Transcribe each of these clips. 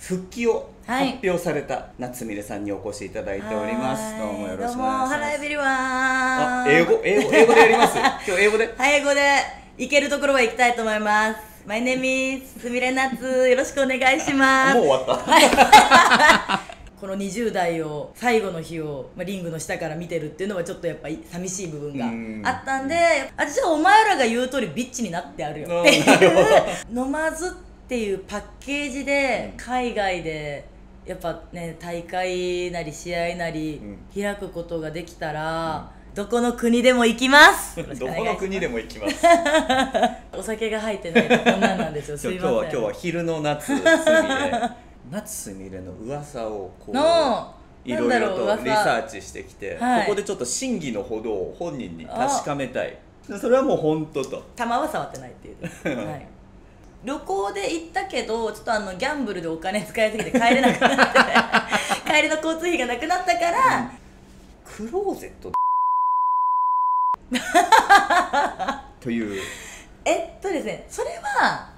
復帰を発表された夏美玲さんにお越しいただいております。どうもよろしくお願いします。 どうも、ハラエビリワーン。 英語でやります。今日英語で。 はい、英語で行けるところは行きたいと思います。My name is すみれなつ。よろしくお願いします。 もう終わった。 この20代を最後の日を、リングの下から見てるっていうのはちょっとやっぱり寂しい部分があったんで、私はお前らが言う通りビッチになってあるよっていう飲まずっていうパッケージで海外でやっぱね、大会なり試合なり開くことができたら、どこの国でも行きます。 どこの国でも行きます。 お酒が入ってないとこんなんなんですよ。すいません。 今日は昼の夏すみれ夏すみれの噂をこういろいろとリサーチしてきて、ここでちょっと真偽のほどを本人に確かめたい。それはもう本当と。 玉は触ってないっていう。はい。旅行で行ったけど、ちょっとギャンブルでお金使いすぎて帰れなくなって帰りの交通費がなくなったから、 クローゼットというですね、それは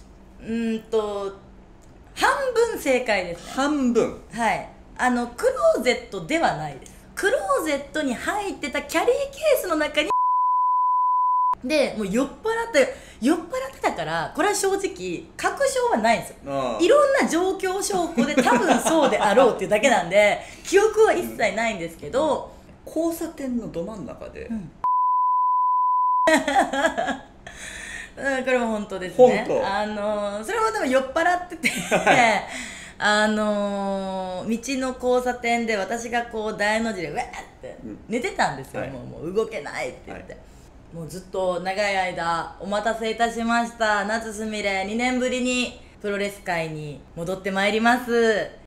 半分正解ですね。 半分。 はい。クローゼットではないです。クローゼットに入ってたキャリーケースの中にで、もう酔っ払ってたから、これは正直確証はないんですよ。いろんな状況証拠で多分そうであろうっていうだけなんで記憶は一切ないんですけど、 交差点のど真ん中で、 これも本当ですね。 本当。それもでも酔っ払ってて道の交差点で私がこう大の字でウェーって寝てたんですよ。もう動けないって言って、もうずっと長い間お待たせいたしました。夏すみれ2年ぶりにプロレス界に戻ってまいります。